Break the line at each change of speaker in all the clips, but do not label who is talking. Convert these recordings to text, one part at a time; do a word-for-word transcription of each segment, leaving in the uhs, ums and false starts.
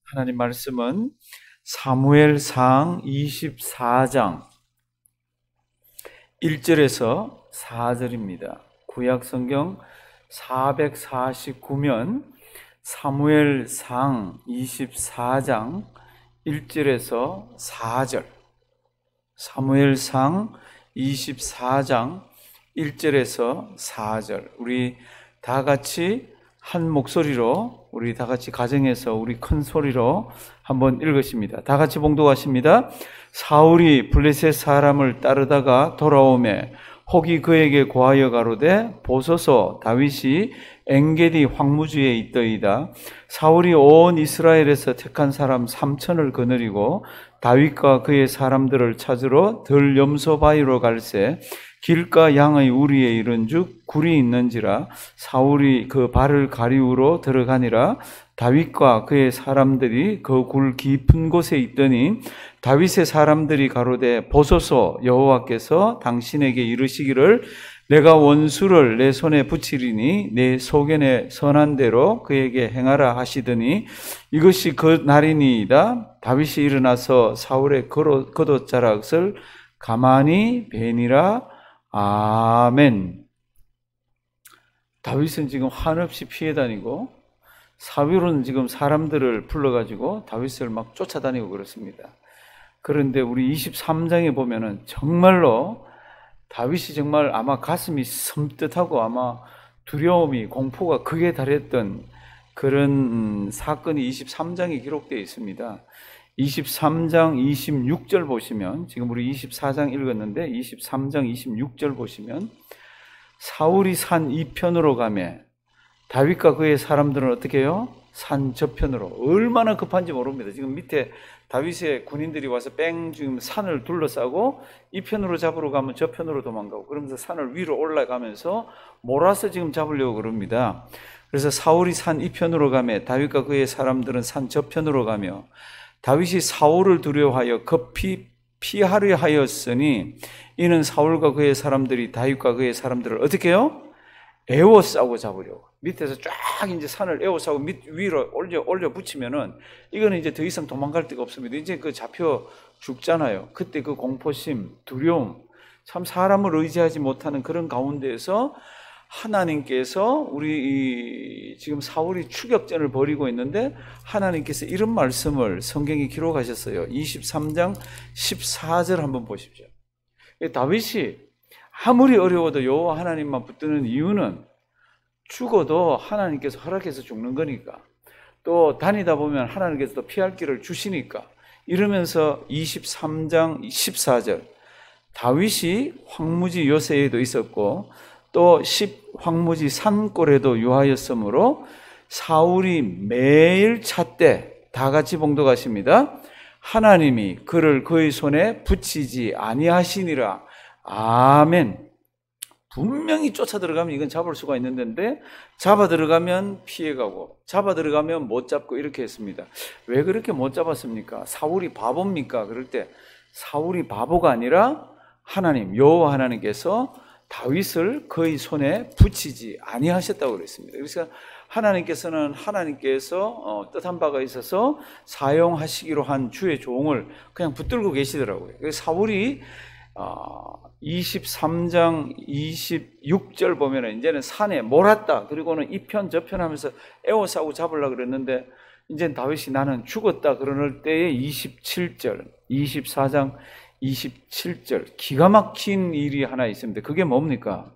하나님 말씀은 사무엘상 이십사 장 일 절에서 사 절입니다. 구약성경 사백사십구 면 사무엘상 이십사 장 일 절에서 사 절, 사무엘상 이십사 장 일 절에서 사 절, 우리 다 같이 한 목소리로, 우리 다 같이 가정에서 우리 큰 소리로 한번 읽으십니다. 다 같이 봉독하십니다. 사울이 블레셋 사람을 따르다가 돌아오매 혹이 그에게 고하여 가로되 보소서 다윗이 엔게디 황무지에 있더이다. 사울이 온 이스라엘에서 택한 사람 삼천을 거느리고 다윗과 그의 사람들을 찾으러 들 염소 바위로 갈새 길가 양의 우리에 이른즉 굴이 있는지라. 사울이 그 발을 가리우러 들어가니라. 다윗과 그의 사람들이 그 굴 깊은 곳에 있더니 다윗의 사람들이 가로되 보소서 여호와께서 당신에게 이르시기를 내가 원수를 내 손에 붙이리니 내 소견에 선한 대로 그에게 행하라 하시더니 이것이 그 날이니이다. 다윗이 일어나서 사울의 겉옷자락을 가만히 베니라. 아멘. 다윗은 지금 한없이 피해 다니고 사울은 지금 사람들을 불러가지고 다윗을 막 쫓아다니고 그렇습니다. 그런데 우리 이십삼 장에 보면은 정말로 다윗이 정말 아마 가슴이 섬뜩하고 아마 두려움이, 공포가 극에 달했던 그런 사건이 이십삼 장에 기록되어 있습니다. 이십삼 장 이십육 절 보시면, 지금 우리 이십사 장 읽었는데 이십삼 장 이십육 절 보시면 사울이 산 이편으로 가매 다윗과 그의 사람들은 어떻게 해요? 산 저편으로. 얼마나 급한지 모릅니다. 지금 밑에 다윗의 군인들이 와서 뺑 지금 산을 둘러싸고 이편으로 잡으러 가면 저편으로 도망가고 그러면서 산을 위로 올라가면서 몰아서 지금 잡으려고 그럽니다. 그래서 사울이 산 이편으로 가매 다윗과 그의 사람들은 산 저편으로 가며 다윗이 사울을 두려워하여 급히 피하려 하였으니 이는 사울과 그의 사람들이 다윗과 그의 사람들을 어떻게 해요? 에워싸고 잡으려고. 밑에서 쫙 이제 산을 에워싸고 밑 위로 올려 올려 붙이면은 이거는 이제 더 이상 도망갈 데가 없습니다. 이제 그 잡혀 죽잖아요. 그때 그 공포심, 두려움, 참 사람을 의지하지 못하는 그런 가운데에서 하나님께서 우리 지금 사울이 추격전을 벌이고 있는데 하나님께서 이런 말씀을 성경에 기록하셨어요. 이십삼 장 십사 절 한번 보십시오. 다윗이 아무리 어려워도 여호와 하나님만 붙드는 이유는 죽어도 하나님께서 허락해서 죽는 거니까, 또 다니다 보면 하나님께서 또 피할 길을 주시니까, 이러면서 이십삼 장 십사 절 다윗이 황무지 요새에도 있었고 또 십 황무지 산골에도 유하였으므로 사울이 매일 찾되, 다 같이 봉독하십니다. 하나님이 그를 그의 손에 붙이지 아니하시니라. 아멘. 분명히 쫓아 들어가면 이건 잡을 수가 있는 데인데 잡아 들어가면 피해가고 잡아 들어가면 못 잡고 이렇게 했습니다. 왜 그렇게 못 잡았습니까? 사울이 바보입니까? 그럴 때 사울이 바보가 아니라 하나님, 여호와 하나님께서 다윗을 그의 손에 붙이지 아니하셨다고 그랬습니다. 그래서 하나님께서는 하나님께서 어, 뜻한 바가 있어서 사용하시기로 한 주의 종을 그냥 붙들고 계시더라고요. 그래서 사울이 어, 이십삼 장 이십육 절 보면 이제는 산에 몰았다. 그리고는 이편 저편 하면서 에워싸고 잡으려고 그랬는데 이제 다윗이 나는 죽었다 그러는 때에 이십칠 절, 이십사 장 이십칠 절, 기가 막힌 일이 하나 있습니다. 그게 뭡니까?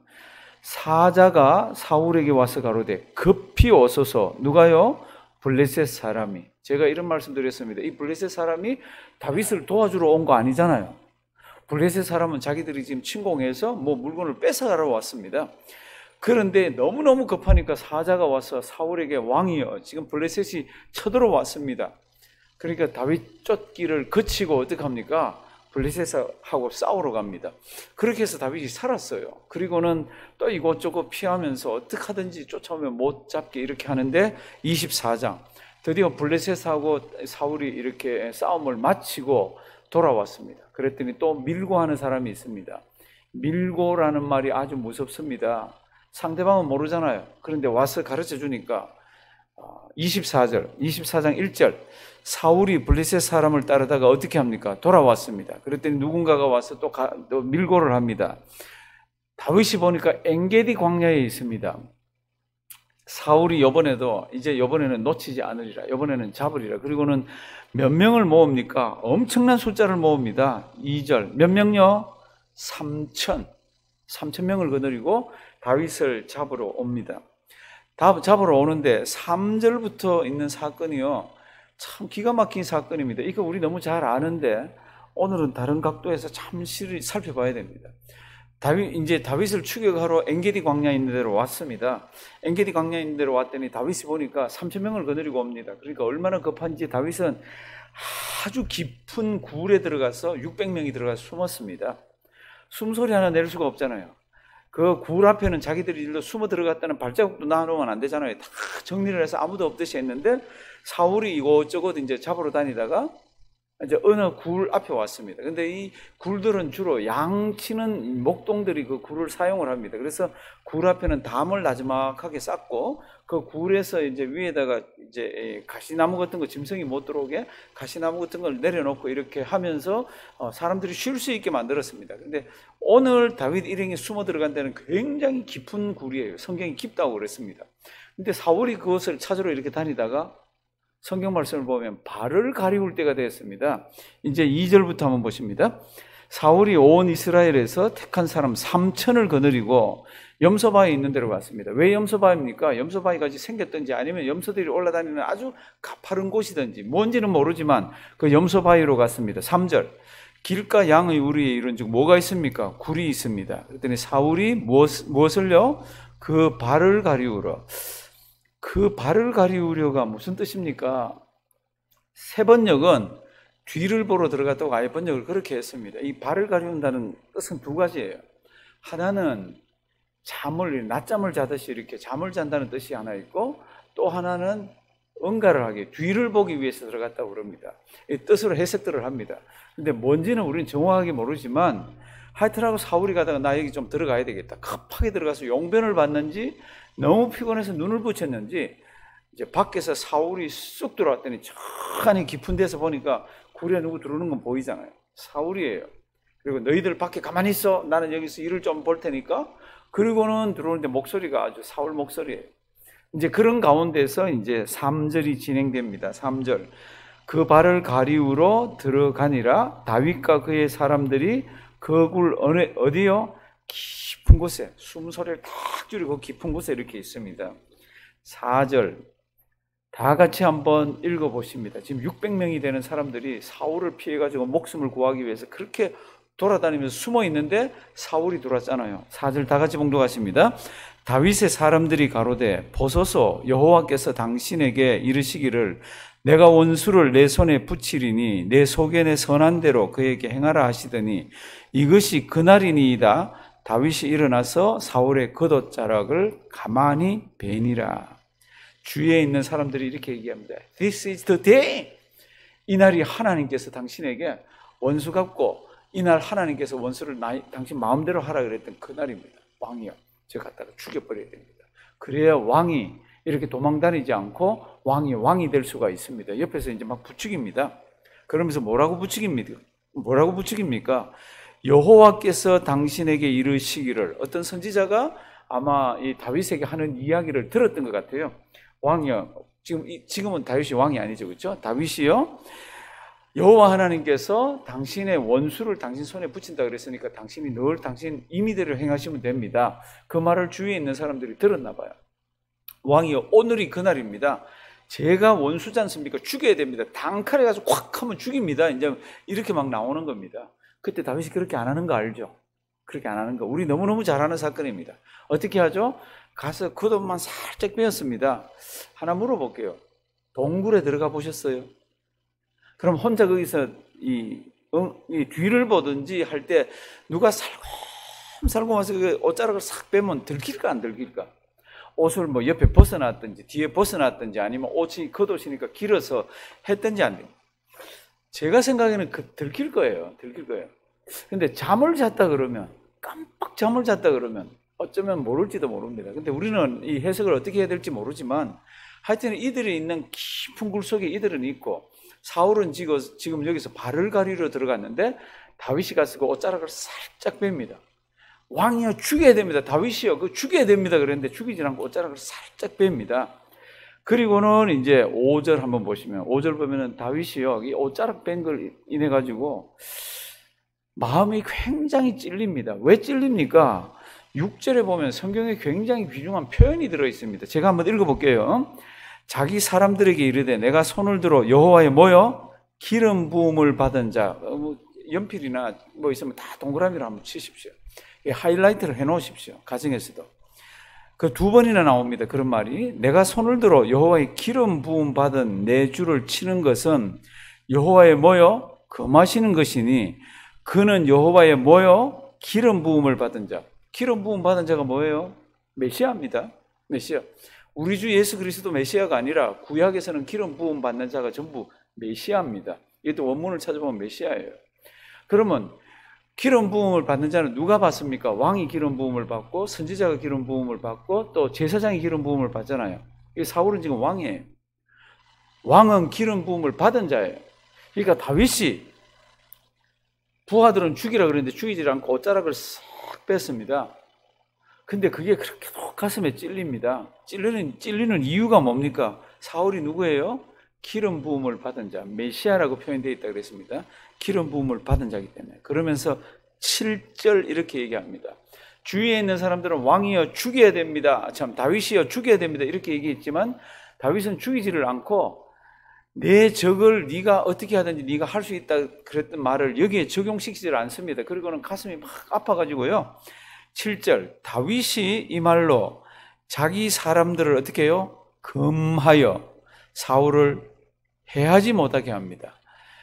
사자가 사울에게 와서 가로되 급히 오소서. 누가요? 블레셋 사람이. 제가 이런 말씀 드렸습니다. 이 블레셋 사람이 다윗을 도와주러 온 거 아니잖아요. 블레셋 사람은 자기들이 지금 침공해서 뭐 물건을 뺏어가러 왔습니다. 그런데 너무너무 급하니까 사자가 와서 사울에게 왕이여, 지금 블레셋이 쳐들어왔습니다. 그러니까 다윗 쫓기를 거치고 어떻게 합니까? 블레셋하고 싸우러 갑니다. 그렇게 해서 다윗이 살았어요. 그리고는 또 이곳저곳 피하면서 어떻게 하든지 쫓아오면 못 잡게 이렇게 하는데 이십사 장 드디어 블레셋하고 사울이 이렇게 싸움을 마치고 돌아왔습니다. 그랬더니 또 밀고 하는 사람이 있습니다. 밀고라는 말이 아주 무섭습니다. 상대방은 모르잖아요. 그런데 와서 가르쳐 주니까 이십사 절, 이십사 장 일 절 사울이 블레셋 사람을 따르다가 어떻게 합니까? 돌아왔습니다. 그랬더니 누군가가 와서 또, 가, 또 밀고를 합니다. 다윗이 보니까 엔게디 광야에 있습니다. 사울이 이번에도 이제 이번에는 놓치지 않으리라, 이번에는 잡으리라. 그리고는 몇 명을 모읍니까? 엄청난 숫자를 모읍니다. 이 절 몇 명요? 삼천 삼천 명을 거느리고 다윗을 잡으러 옵니다. 잡으러 오는데 삼 절부터 있는 사건이요, 참 기가 막힌 사건입니다. 이거 우리 너무 잘 아는데 오늘은 다른 각도에서 잠시 살펴봐야 됩니다. 다윗, 이제 다윗을 추격하러 엔게디 광야에 있는 데로 왔습니다. 엔게디 광야에 있는 데로 왔더니 다윗이 보니까 삼천 명을 거느리고 옵니다. 그러니까 얼마나 급한지 다윗은 아주 깊은 굴에 들어가서 육백 명이 들어가서 숨었습니다. 숨소리 하나 낼 수가 없잖아요. 그 굴 앞에는 자기들이 일로 숨어 들어갔다는 발자국도 놔놓으면 안 되잖아요. 다 정리를 해서 아무도 없듯이 했는데 사울이 이곳저곳 이제 잡으러 다니다가 이제 어느 굴 앞에 왔습니다. 근데 이 굴들은 주로 양치는 목동들이 그 굴을 사용을 합니다. 그래서 굴 앞에는 담을 나지막하게 쌓고 그 굴에서 이제 위에다가 이제 가시나무 같은 거, 짐승이 못 들어오게 가시나무 같은 걸 내려놓고 이렇게 하면서 사람들이 쉴 수 있게 만들었습니다. 근데 오늘 다윗 일행이 숨어 들어간 데는 굉장히 깊은 굴이에요. 성경이 깊다고 그랬습니다. 근데 사울이 그것을 찾으러 이렇게 다니다가 성경 말씀을 보면 발을 가리울 때가 되었습니다. 이제 이 절부터 한번 보십니다. 사울이 온 이스라엘에서 택한 사람 삼천을 거느리고 염소바위에 있는 데로 갔습니다. 왜 염소바위입니까? 염소바위가 생겼든지 아니면 염소들이 올라다니는 아주 가파른 곳이든지 뭔지는 모르지만 그 염소바위로 갔습니다. 삼 절 길가 양의 우리에 이른 즉 뭐가 있습니까? 굴이 있습니다. 그랬더니 사울이 무엇, 무엇을요? 그 발을 가리우러. 그 발을 가리우려가 무슨 뜻입니까? 세 번역은 뒤를 보러 들어갔다고 아예 번역을 그렇게 했습니다. 이 발을 가리운다는 뜻은 두 가지예요. 하나는 잠을, 낮잠을 자듯이 이렇게 잠을 잔다는 뜻이 하나 있고, 또 하나는 응가를 하기, 뒤를 보기 위해서 들어갔다고 그럽니다. 이 뜻으로 해석들을 합니다. 근데 뭔지는 우리는 정확하게 모르지만 하여튼하고 사울이 가다가 나 여기 좀 들어가야 되겠다, 급하게 들어가서 용변을 받는지 너무 피곤해서 눈을 붙였는지 이제 밖에서 사울이 쑥 들어왔더니 천천히 깊은 데서 보니까 굴에 누구 들어오는 건 보이잖아요. 사울이에요. 그리고 너희들 밖에 가만히 있어, 나는 여기서 일을 좀 볼 테니까. 그리고는 들어오는데 목소리가 아주 사울 목소리예요. 이제 그런 가운데서 이제 삼 절이 진행됩니다. 삼 절 그 발을 가리우러 들어가니라. 다윗과 그의 사람들이 그 굴 어디요? 깊은 곳에, 숨소리를 탁 줄이고 깊은 곳에 이렇게 있습니다. 사 절 다 같이 한번 읽어보십니다. 지금 육백 명이 되는 사람들이 사울을 피해가지고 목숨을 구하기 위해서 그렇게 돌아다니면서 숨어 있는데 사울이 들어왔잖아요. 사 절 다 같이 봉독하십니다. 다윗의 사람들이 가로되 보소서, 여호와께서 당신에게 이르시기를 내가 원수를 내 손에 붙이리니 내 소견의 선한 대로 그에게 행하라 하시더니 이것이 그날이니이다. 다윗이 일어나서 사울의 겉옷자락을 가만히 베니라. 주위에 있는 사람들이 이렇게 얘기합니다. This is the day. 이날이 하나님께서 당신에게 원수 갚고 이날 하나님께서 원수를 나, 당신 마음대로 하라 그랬던 그날입니다. 왕이요, 저 갖다가 죽여버려야 됩니다. 그래야 왕이 이렇게 도망다니지 않고 왕이 왕이 될 수가 있습니다. 옆에서 이제 막 부추깁니다. 그러면서 뭐라고 부추깁니까? 뭐라고 부추깁니까? 여호와께서 당신에게 이르시기를. 어떤 선지자가 아마 이 다윗에게 하는 이야기를 들었던 것 같아요. 왕이요, 지금 지금은 다윗이 왕이 아니죠, 그렇죠? 다윗이요, 여호와 하나님께서 당신의 원수를 당신 손에 붙인다 그랬으니까 당신이 늘 당신 임의대로 행하시면 됩니다. 그 말을 주위에 있는 사람들이 들었나 봐요. 왕이요, 오늘이 그날입니다. 제가 원수지 않습니까? 죽여야 됩니다. 단칼에 가서 콱 하면 죽입니다. 이제 이렇게 막 나오는 겁니다. 그때 다윗이 그렇게 안 하는 거 알죠? 그렇게 안 하는 거 우리 너무너무 잘 아는 사건입니다. 어떻게 하죠? 가서 겉옷만 살짝 빼었습니다. 하나 물어볼게요. 동굴에 들어가 보셨어요? 그럼 혼자 거기서 이, 어, 이 뒤를 보든지 할 때 누가 살곰살곰 와서 그 옷자락을 싹 빼면 들킬까 안 들킬까? 옷을 뭐 옆에 벗어놨든지 뒤에 벗어놨든지 아니면 옷이 겉옷이니까 길어서 했든지 안 돼. 제가 생각에는 그 들킬 거예요. 들킬 거예요. 근데 잠을 잤다 그러면, 깜빡 잠을 잤다 그러면 어쩌면 모를지도 모릅니다. 근데 우리는 이 해석을 어떻게 해야 될지 모르지만 하여튼 이들이 있는 깊은 굴 속에 이들은 있고 사울은 지금, 지금 여기서 발을 가리러 들어갔는데 다윗이 가서 그 옷자락을 살짝 뺍니다. 왕이여 죽여야 됩니다. 다윗이여 그 죽여야 됩니다. 그랬는데 죽이지 않고 옷자락을 살짝 뺍니다. 그리고는 이제 오 절 한번 보시면 오 절 보면은 다윗이요 이 옷자락 뺀 걸 인해 가지고 마음이 굉장히 찔립니다. 왜 찔립니까? 육 절에 보면 성경에 굉장히 귀중한 표현이 들어 있습니다. 제가 한번 읽어볼게요. 자기 사람들에게 이르되 내가 손을 들어 여호와의 뭐요? 기름 부음을 받은 자. 뭐 연필이나 뭐 있으면 다 동그라미로 한번 치십시오. 하이라이트를 해놓으십시오. 가정에서도. 그 두 번이나 나옵니다. 그런 말이. 내가 손을 들어 여호와의 기름 부음 받은 내 주를 치는 것은 여호와의 뭐요? 금하시는 것이니 그는 여호와의 뭐요? 기름 부음을 받은 자. 기름 부음 받은 자가 뭐예요? 메시아입니다. 메시아. 우리 주 예수 그리스도 메시아가 아니라 구약에서는 기름 부음 받는 자가 전부 메시아입니다. 이것도 원문을 찾아보면 메시아예요. 그러면 기름 부음을 받는 자는 누가 받습니까? 왕이 기름 부음을 받고 선지자가 기름 부음을 받고 또 제사장이 기름 부음을 받잖아요. 이 사울은 지금 왕이에요. 왕은 기름 부음을 받은 자예요. 그러니까 다윗이 부하들은 죽이라 그랬는데 죽이지 않고 옷자락을 싹 뺐습니다. 근데 그게 그렇게 가슴에 찔립니다. 찔리는, 찔리는 이유가 뭡니까? 사울이 누구예요? 기름 부음을 받은 자, 메시아라고 표현되어 있다 그랬습니다. 기름 부음을 받은 자이기 때문에. 그러면서 칠 절 이렇게 얘기합니다. 주위에 있는 사람들은 왕이여 죽여야 됩니다. 참 다윗이여 죽여야 됩니다. 이렇게 얘기했지만 다윗은 죽이지를 않고 내 적을 네가 어떻게 하든지 네가 할 수 있다 그랬던 말을 여기에 적용시키지 않습니다. 그리고는 가슴이 막 아파가지고요. 칠 절 다윗이 이 말로 자기 사람들을 어떻게 해요? 금하여 사울을 해하지 못하게 합니다.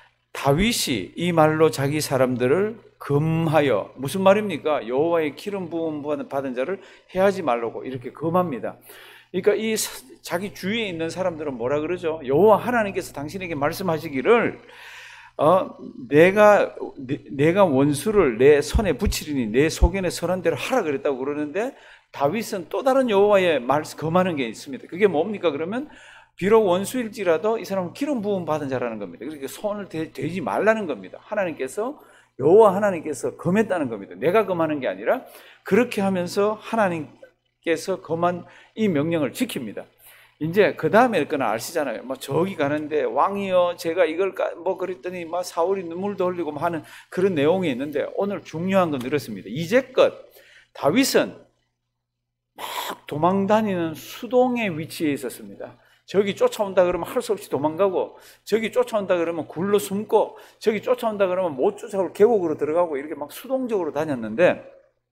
다윗이 이 말로 자기 사람들을 금하여 무슨 말입니까? 여호와의 기름 부음 받은 자를 해하지 말라고 이렇게 금합니다. 그러니까 이 자기 주위에 있는 사람들은 뭐라 그러죠? 여호와 하나님께서 당신에게 말씀하시기를 어, 내가 내, 내가 원수를 내 손에 붙이리니 내 소견에 선한 대로 하라 그랬다고 그러는데 다윗은 또 다른 여호와의 말씀 금하는 게 있습니다. 그게 뭡니까? 그러면 비록 원수일지라도 이 사람은 기름 부음 받은 자라는 겁니다. 그러니까 손을 대, 대지 말라는 겁니다. 하나님께서 여호와 하나님께서 금했다는 겁니다. 내가 금하는 게 아니라 그렇게 하면서 하나님께서 금한 이 명령을 지킵니다. 이제 그 다음에 거는 아시잖아요. 뭐 저기 가는데 왕이여 제가 이걸 뭐 그랬더니 막 사울이 눈물도 흘리고 하는 그런 내용이 있는데 오늘 중요한 건 이렇습니다. 이제껏 다윗은 막 도망다니는 수동의 위치에 있었습니다. 저기 쫓아온다 그러면 할 수 없이 도망가고 저기 쫓아온다 그러면 굴러 숨고 저기 쫓아온다 그러면 못 쫓아오고 계곡으로 들어가고 이렇게 막 수동적으로 다녔는데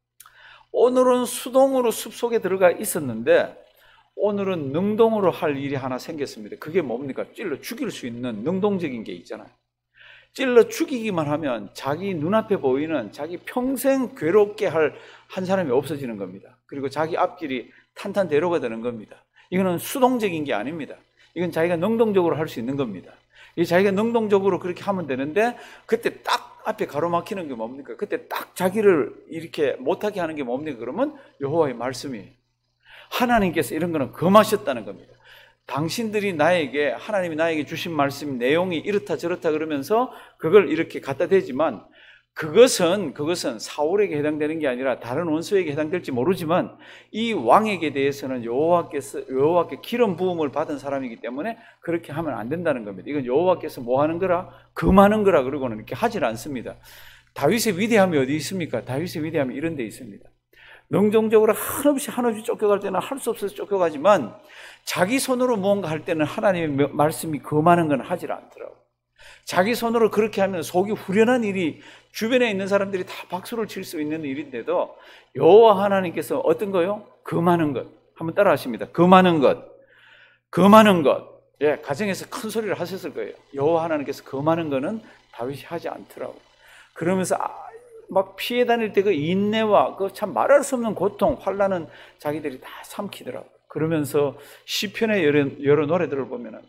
오늘은 수동으로 숲속에 들어가 있었는데 오늘은 능동으로 할 일이 하나 생겼습니다. 그게 뭡니까? 찔러 죽일 수 있는 능동적인 게 있잖아요. 찔러 죽이기만 하면 자기 눈앞에 보이는 자기 평생 괴롭게 할 한 사람이 없어지는 겁니다. 그리고 자기 앞길이 탄탄대로가 되는 겁니다. 이거는 수동적인 게 아닙니다. 이건 자기가 능동적으로 할 수 있는 겁니다. 이 자기가 능동적으로 그렇게 하면 되는데 그때 딱 앞에 가로막히는 게 뭡니까? 그때 딱 자기를 이렇게 못하게 하는 게 뭡니까? 그러면 여호와의 말씀이에요. 하나님께서 이런 거는 금하셨다는 겁니다. 당신들이 나에게 하나님이 나에게 주신 말씀 내용이 이렇다 저렇다 그러면서 그걸 이렇게 갖다 대지만 그것은 그것은 사울에게 해당되는 게 아니라 다른 원수에게 해당될지 모르지만 이 왕에게 대해서는 여호와께서 여호와께 기름 부음을 받은 사람이기 때문에 그렇게 하면 안 된다는 겁니다. 이건 여호와께서 뭐 하는 거라? 금하는 거라 그러고는 이렇게 하질 않습니다. 다윗의 위대함이 어디 있습니까? 다윗의 위대함이 이런 데 있습니다. 능동적으로 한없이 한없이 쫓겨갈 때는 할 수 없어서 쫓겨가지만 자기 손으로 무언가 할 때는 하나님의 말씀이 금하는 건 하질 않더라고요. 자기 손으로 그렇게 하면 속이 후련한 일이 주변에 있는 사람들이 다 박수를 칠 수 있는 일인데도 여호와 하나님께서 어떤 거요? 금하는 것. 한번 따라 하십니다. 금하는 것. 금하는 것. 예, 가정에서 큰 소리를 하셨을 거예요. 여호와 하나님께서 금하는 거는 다윗이 하지 않더라고요. 그러면서 막 피해 다닐 때 그 인내와 그 참 말할 수 없는 고통, 환난은 자기들이 다 삼키더라고요. 그러면서 시편의 여러, 여러 노래들을 보면은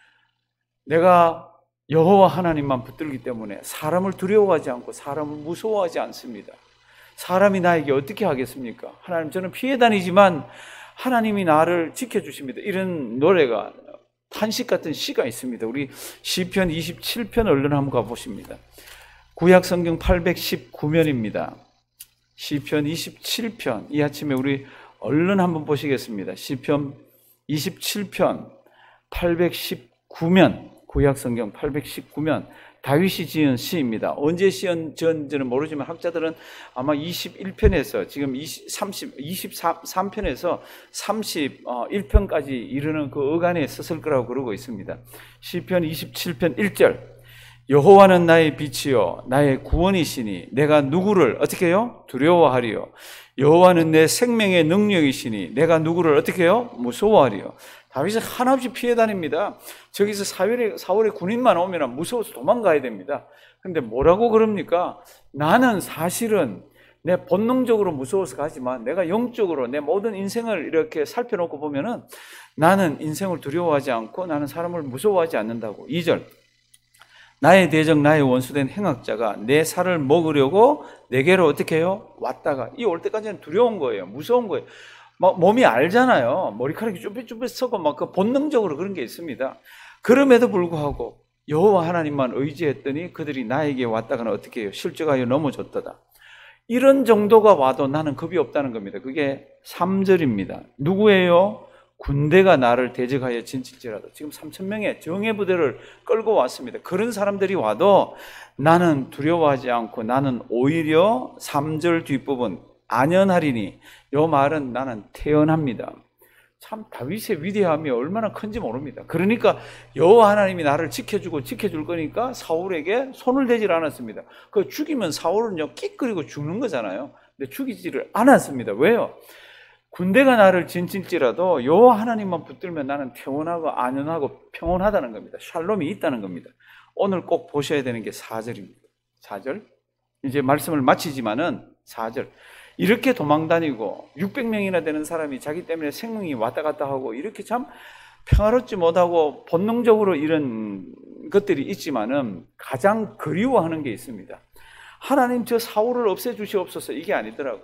내가 여호와 하나님만 붙들기 때문에 사람을 두려워하지 않고 사람을 무서워하지 않습니다. 사람이 나에게 어떻게 하겠습니까? 하나님 저는 피해 다니지만 하나님이 나를 지켜주십니다. 이런 노래가 탄식 같은 시가 있습니다. 우리 시편 이십칠 편 얼른 한번 가보십니다. 구약 성경 팔백십구 면입니다. 시편 이십칠 편, 이 아침에 우리 얼른 한번 보시겠습니다. 시편 이십칠 편 팔백십구 면, 구약 성경 팔백십구 면, 다윗이 지은 시입니다. 언제 지은지는 모르지만 학자들은 아마 이십일 편에서 지금 삼십, 이십삼 편에서 삼십일 편까지 이르는 그 어간에 썼을 거라고 그러고 있습니다. 시편 이십칠 편 일 절, 여호와는 나의 빛이요 나의 구원이시니 내가 누구를 어떻게 해요? 두려워하리요. 여호와는 내 생명의 능력이시니 내가 누구를 어떻게 해요? 무서워하리요. 다윗은 한없이 피해 다닙니다. 저기서 사월에, 사월에 군인만 오면 무서워서 도망가야 됩니다. 근데 뭐라고 그럽니까? 나는 사실은 내 본능적으로 무서워서 가지만 내가 영적으로 내 모든 인생을 이렇게 살펴놓고 보면은 나는 인생을 두려워하지 않고 나는 사람을 무서워하지 않는다고. 이 절, 나의 대적 나의 원수된 행악자가 내 살을 먹으려고 내게로 어떻게 해요? 왔다가, 이 올 때까지는 두려운 거예요. 무서운 거예요. 막 몸이 알잖아요. 머리카락이 쭈뼛쭈뼛 서고 막 그 본능적으로 그런 게 있습니다. 그럼에도 불구하고 여호와 하나님만 의지했더니 그들이 나에게 왔다가는 어떻게 해요? 실족하여 넘어졌다다. 이런 정도가 와도 나는 겁이 없다는 겁니다. 그게 삼 절입니다. 누구예요? 군대가 나를 대적하여 진칠지라도. 지금 삼천 명의 정예 부대를 끌고 왔습니다. 그런 사람들이 와도 나는 두려워하지 않고 나는 오히려 삼 절 뒷부분 안연하리니, 이 말은 나는 태연합니다. 참 다윗의 위대함이 얼마나 큰지 모릅니다. 그러니까 여호와 하나님이 나를 지켜주고 지켜줄 거니까 사울에게 손을 대질 않았습니다. 그 죽이면 사울은요 끽거리고 죽는 거잖아요. 근데 죽이지를 않았습니다. 왜요? 군대가 나를 진칠지라도 여호와 하나님만 붙들면 나는 태연하고 안연하고 평온하다는 겁니다. 샬롬이 있다는 겁니다. 오늘 꼭 보셔야 되는 게 사 절입니다. 사 절. 이제 말씀을 마치지만은 사 절. 이렇게 도망다니고 육백 명이나 되는 사람이 자기 때문에 생명이 왔다 갔다 하고 이렇게 참 평화롭지 못하고 본능적으로 이런 것들이 있지만은 가장 그리워하는 게 있습니다. 하나님, 저 사울을 없애주시옵소서, 이게 아니더라고.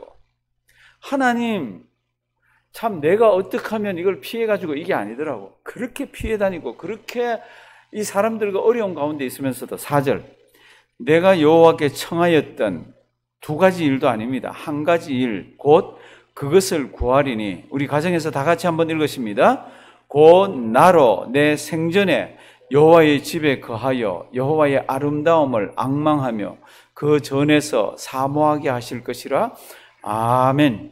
하나님, 참 내가 어떻게 하면 이걸 피해가지고 이게 아니더라고. 그렇게 피해 다니고 그렇게 이 사람들과 어려운 가운데 있으면서도 사 절, 내가 여호와께 청하였던 두 가지 일도 아닙니다. 한 가지 일, 곧 그것을 구하리니. 우리 가정에서 다 같이 한번 읽으십니다. 곧 나로 내 생전에 여호와의 집에 거하여 여호와의 아름다움을 앙망하며 그 전에서 사모하게 하실 것이라. 아멘.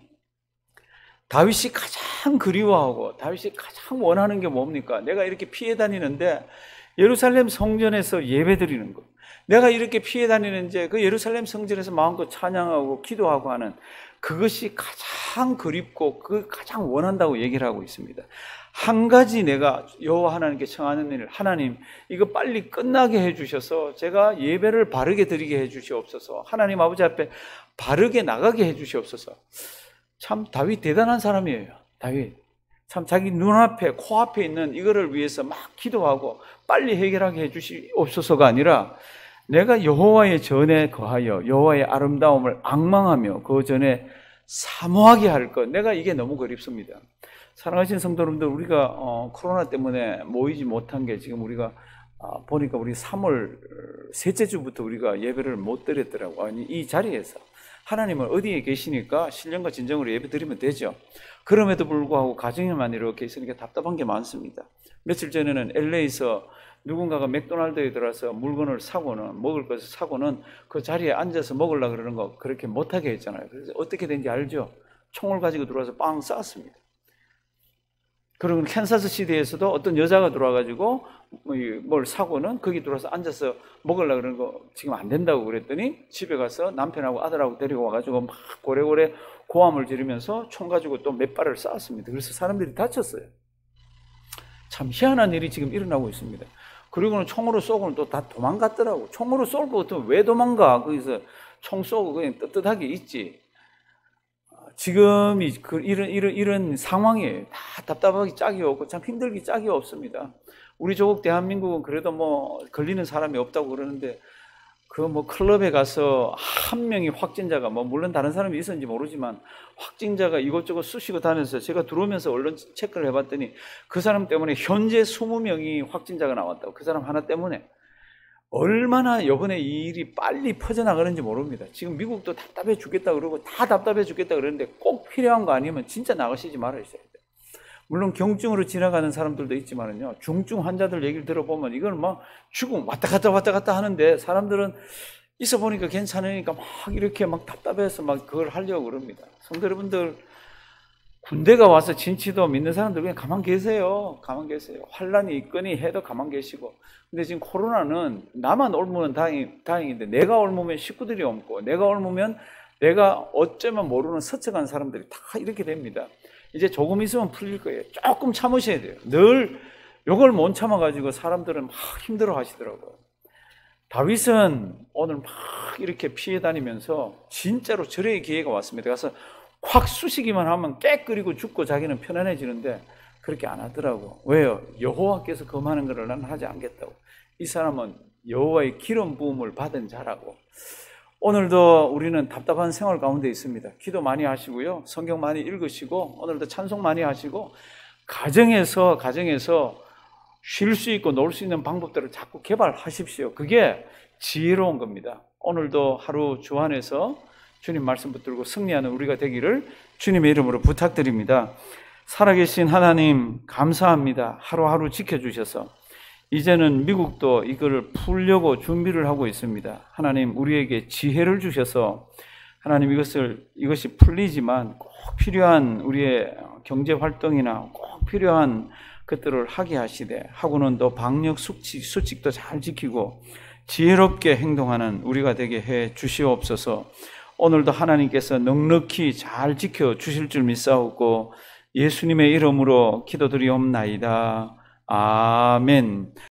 다윗이 가장 그리워하고 다윗이 가장 원하는 게 뭡니까? 내가 이렇게 피해 다니는데 예루살렘 성전에서 예배드리는 것. 내가 이렇게 피해 다니는데 그 예루살렘 성전에서 마음껏 찬양하고 기도하고 하는 그것이 가장 그립고 그 가장 원한다고 얘기를 하고 있습니다. 한 가지 내가 여호와 하나님께 청하는 일, 하나님 이거 빨리 끝나게 해주셔서 제가 예배를 바르게 드리게 해주시옵소서. 하나님 아버지 앞에 바르게 나가게 해주시옵소서. 참 다윗 대단한 사람이에요. 다윗 참 자기 눈앞에 코앞에 있는 이거를 위해서 막 기도하고 빨리 해결하게 해주시옵소서가 아니라 내가 여호와의 전에 거하여 여호와의 아름다움을 앙망하며 그 전에 사모하게 할 것, 내가 이게 너무 그립습니다. 사랑하신 성도 여러분들, 우리가 어, 코로나 때문에 모이지 못한 게 지금 우리가 어, 보니까 우리 삼월 셋째 주부터 우리가 예배를 못 드렸더라고. 아니 이 자리에서 하나님은 어디에 계시니까 신령과 진정으로 예배 드리면 되죠. 그럼에도 불구하고 가정에만 이렇게 있으니까 답답한 게 많습니다. 며칠 전에는 엘에이에서 누군가가 맥도날드에 들어와서 물건을 사고는, 먹을 것을 사고는 그 자리에 앉아서 먹으려고 그러는 거 그렇게 못하게 했잖아요. 그래서 어떻게 된지 알죠? 총을 가지고 들어와서 빵 쐈습니다. 그리고 캔사스 시티에서도 어떤 여자가 들어와가지고 뭘 사고는 거기 들어와서 앉아서 먹으려고 그러는 거 지금 안 된다고 그랬더니 집에 가서 남편하고 아들하고 데리고 와가지고 막 고래고래 고함을 지르면서 총 가지고 또 몇 발을 쐈습니다. 그래서 사람들이 다쳤어요. 참 희한한 일이 지금 일어나고 있습니다. 그리고는 총으로 쏘고는 또 다 도망갔더라고. 총으로 쏠 것 같으면 왜 도망가? 거기서 총 쏘고 그냥 떳떳하게 있지. 지금 이 그 이런 이런 이런 상황에 다 답답하기 짝이 없고 참 힘들기 짝이 없습니다. 우리 조국 대한민국은 그래도 뭐 걸리는 사람이 없다고 그러는데 그 뭐 클럽에 가서 한 명이 확진자가, 뭐 물론 다른 사람이 있었는지 모르지만 확진자가 이것저것 쑤시고 다녀서 제가 들어오면서 언론 체크를 해봤더니 그 사람 때문에 현재 이십 명이 확진자가 나왔다고. 그 사람 하나 때문에. 얼마나 이번에 이 일이 빨리 퍼져나가는지 모릅니다. 지금 미국도 답답해 죽겠다 그러고 다 답답해 죽겠다 그러는데 꼭 필요한 거 아니면 진짜 나가시지 말아야 돼요. 물론 경증으로 지나가는 사람들도 있지만은요, 중증 환자들 얘기를 들어보면 이건 막 죽음 왔다 갔다 왔다 갔다 하는데 사람들은 있어 보니까 괜찮으니까 막 이렇게 막 답답해서 막 그걸 하려고 그럽니다. 성도 여러분들, 군대가 와서 진치도 믿는 사람들 그냥 가만 계세요. 가만 계세요. 환란이 있거니 해도 가만 계시고. 근데 지금 코로나는 나만 옮으면 다행, 다행인데 내가 옮으면 식구들이 옮고, 내가 옮으면 내가 어쩌면 모르는 스쳐간 사람들이 다 이렇게 됩니다. 이제 조금 있으면 풀릴 거예요. 조금 참으셔야 돼요. 늘 이걸 못 참아가지고 사람들은 막 힘들어 하시더라고요. 다윗은 오늘 막 이렇게 피해 다니면서 진짜로 절의 기회가 왔습니다. 가서 확 쑤시기만 하면 깨끗이고 죽고 자기는 편안해지는데 그렇게 안 하더라고. 왜요? 여호와께서 금하는 것을 나는 하지 않겠다고. 이 사람은 여호와의 기름 부음을 받은 자라고. 오늘도 우리는 답답한 생활 가운데 있습니다. 기도 많이 하시고요, 성경 많이 읽으시고, 오늘도 찬송 많이 하시고, 가정에서 가정에서 쉴 수 있고 놀 수 있는 방법들을 자꾸 개발하십시오. 그게 지혜로운 겁니다. 오늘도 하루 주 안에서 주님 말씀 붙들고 승리하는 우리가 되기를 주님의 이름으로 부탁드립니다. 살아계신 하나님 감사합니다. 하루하루 지켜주셔서 이제는 미국도 이걸 풀려고 준비를 하고 있습니다. 하나님, 우리에게 지혜를 주셔서 하나님 이것을 이것이 풀리지만 꼭 필요한 우리의 경제 활동이나 꼭 필요한 것들을 하게 하시되, 하고는 또 방역 수칙, 수칙도 잘 지키고 지혜롭게 행동하는 우리가 되게 해 주시옵소서. 오늘도 하나님께서 넉넉히 잘 지켜 주실 줄 믿사오고 예수님의 이름으로 기도드리옵나이다. 아멘.